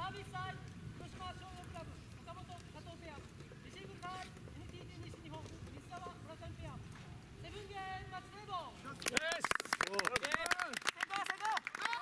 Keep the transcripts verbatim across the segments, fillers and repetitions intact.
ービスサイド広島商業クラブ岡本加藤ペア、レシーブサイド エヌティーティー 西日本水沢村上ペア、セブンゲームマッチレーボー。よし。成功成功。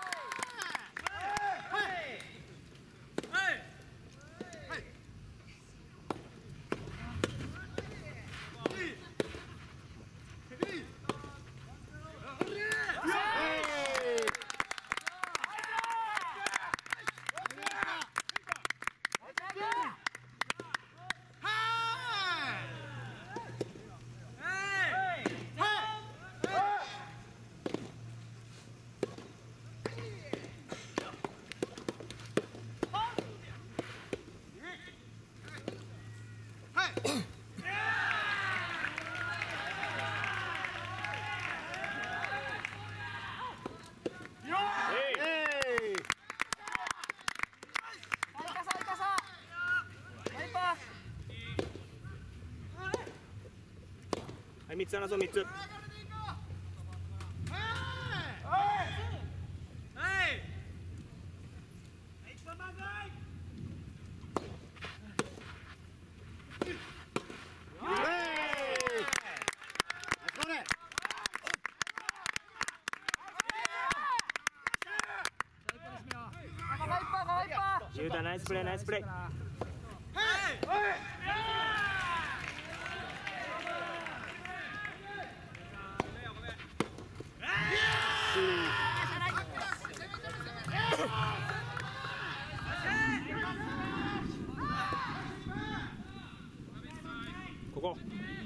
はい、三つ争う、三つ。ゆうたナイスプレー、ナイスプレー。ここ。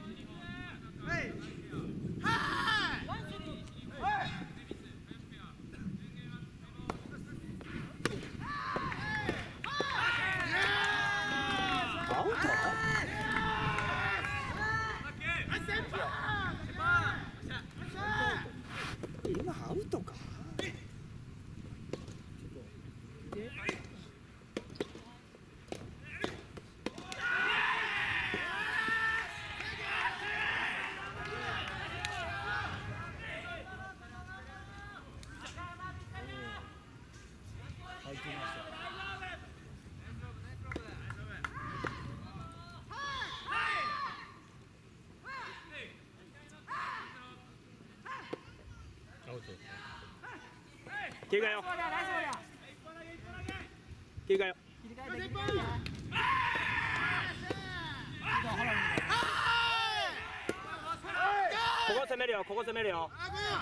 アウト？今アウトか。入っていました。アウト。切り替えよ。切り替えよ。ここ攻めるよ。ここ攻めるよ。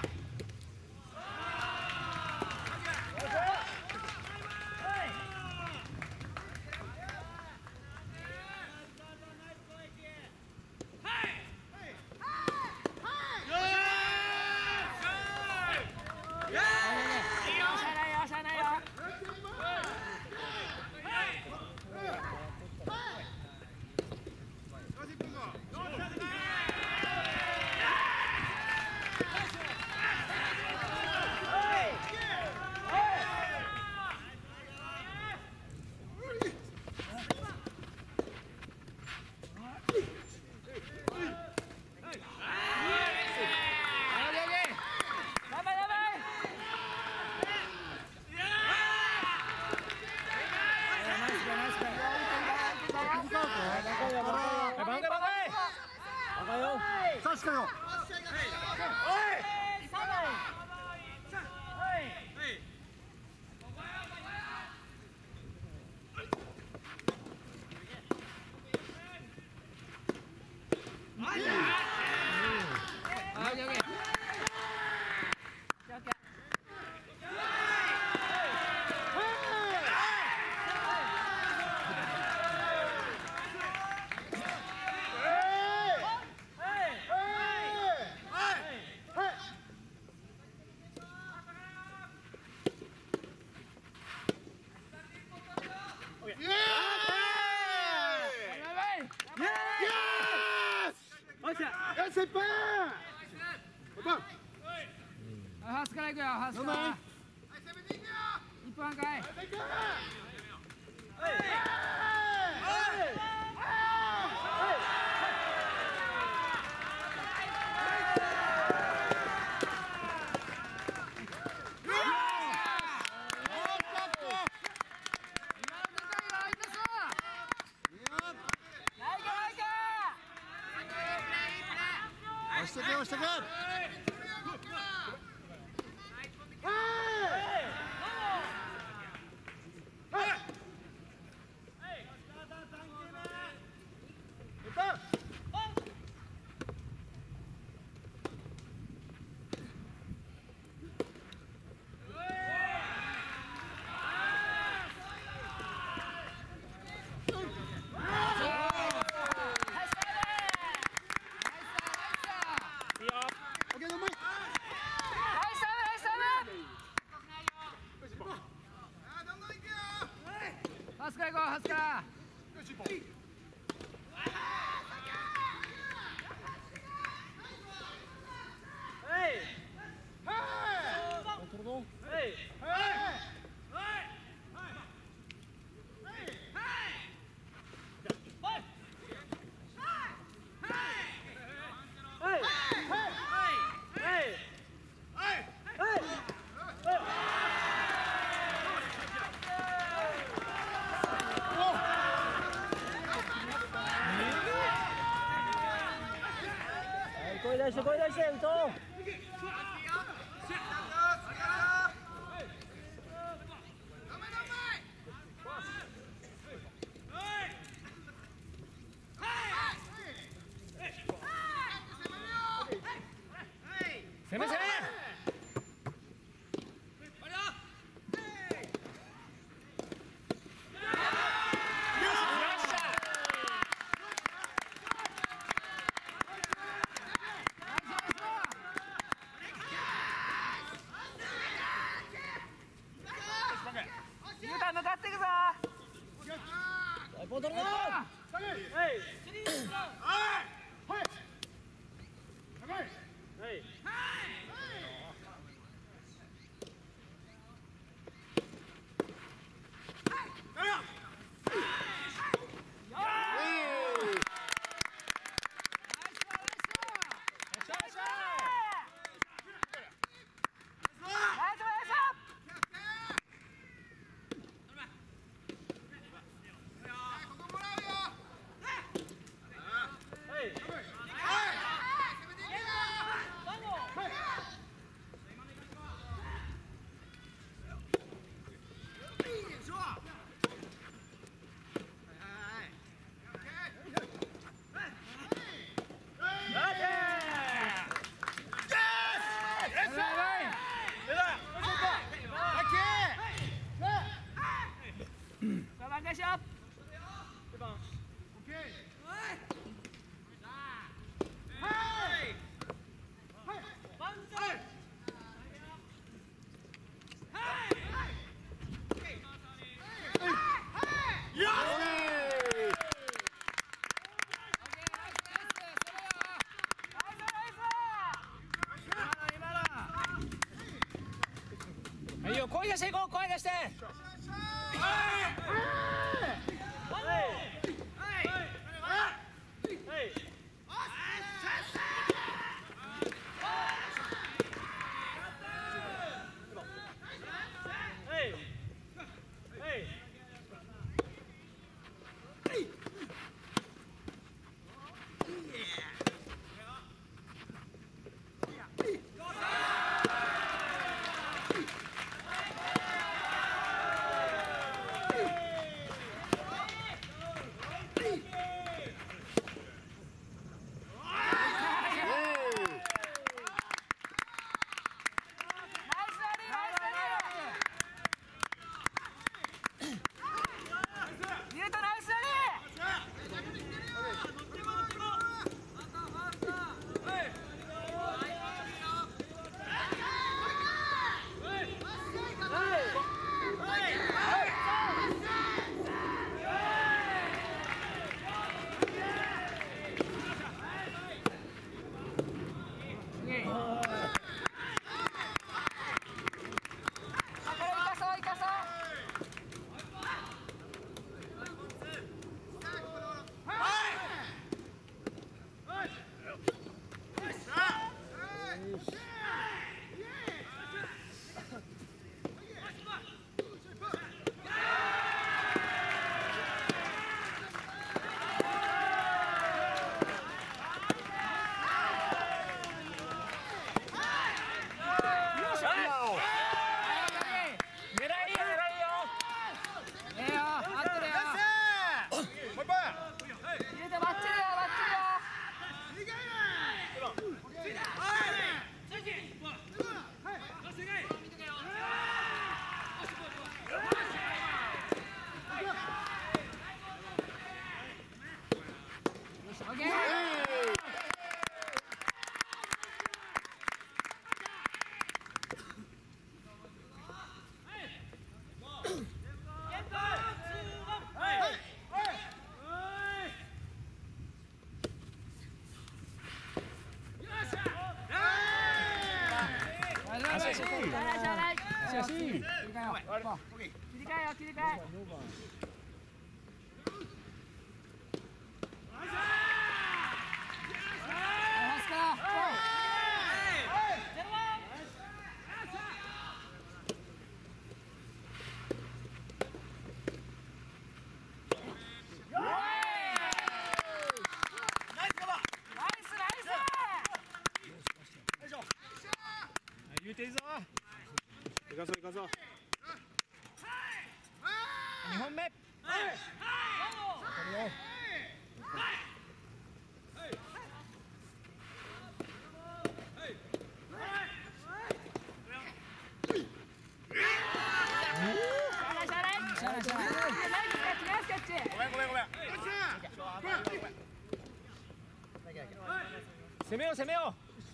さしかよ。 ハースから行くよ、ハースから。一分半かい。リバウンド押してく。 ハスカ行こう、ハスカ。声出して声出して、打とう。攻め攻め。向かっていくぞ。ボトルだ。はい。スリー。はい。はい。はい。いいよ、声出していこう、声出して。 り替えよ切り替え。 言うていいぞ。行かそう行かそう。二本目。攻めよう攻めよう。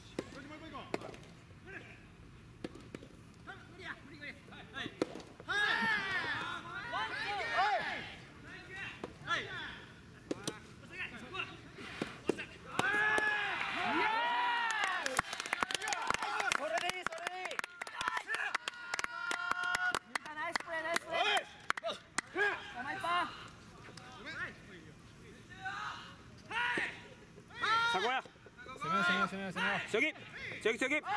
さこや。攻めよう攻めよう攻めよう攻めよう。強気強気強気。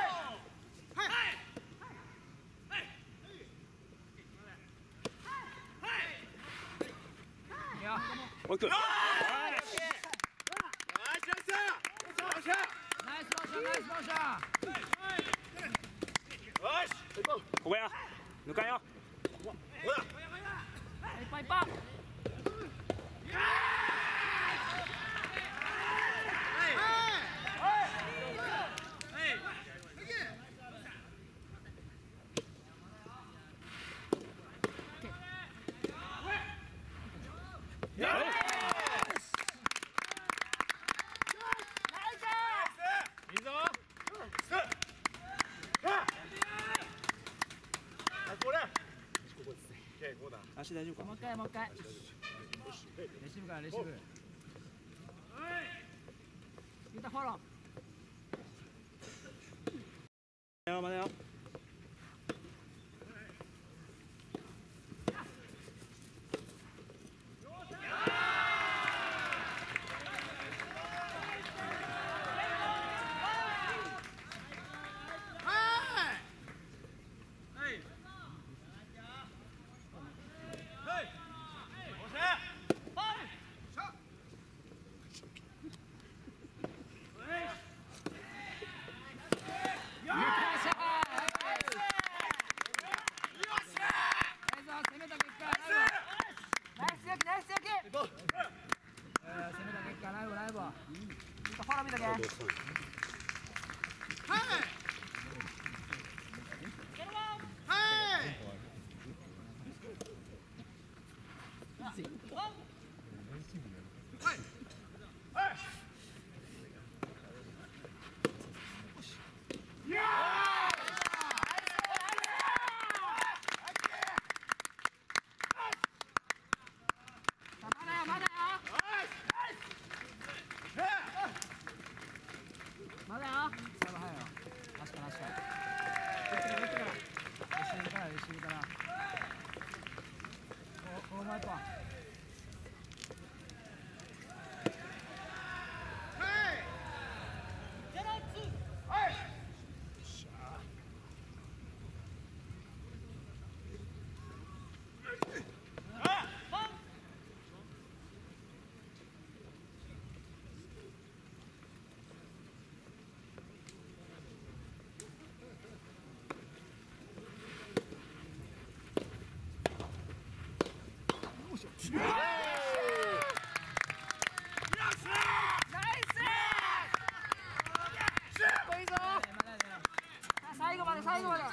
おいく。ナイスモーションナイスモーション。ここや。抜かんよ。 いっぱいいっぱい。 足大丈夫か。 もう一回もう一回。レシーブからレシーブ。ゆうたフォロー。 まだよ。 まだよ。サーブ早いよ。確かに確かに。打ってから打ってから。レシーブからレシーブから。お、お前とは。最後まで最後まで。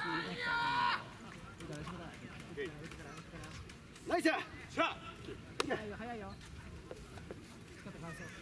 ナイス。 早いよ早いよ。しっかりと完走。